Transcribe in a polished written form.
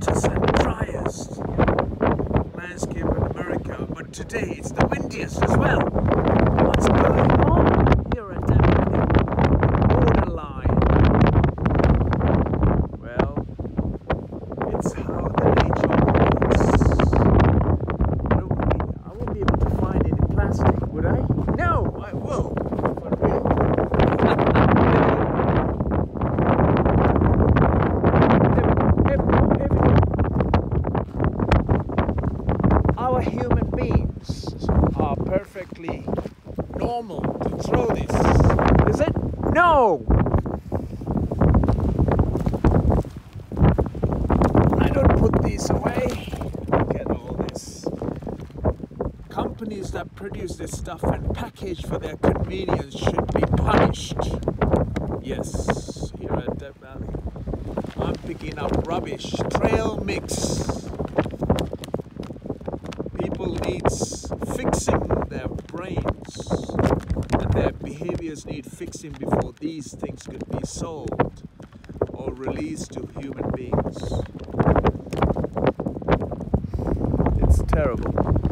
hottest and driest landscape in America, but today it's the windiest as well. What's going on here at that borderline? Well, it's how the nature operates. I won't be able to find any plastic, would I? No, I will. For real. Our human beings are perfectly normal to throw this. Is it? No! I don't put these away. Look at all this. Companies that produce this stuff and package for their convenience should be punished. Yes, here at Death Valley. I'm picking up rubbish, trail mix. People need fixing their brains and their behaviors need fixing before these things could be sold or released to human beings. It's terrible.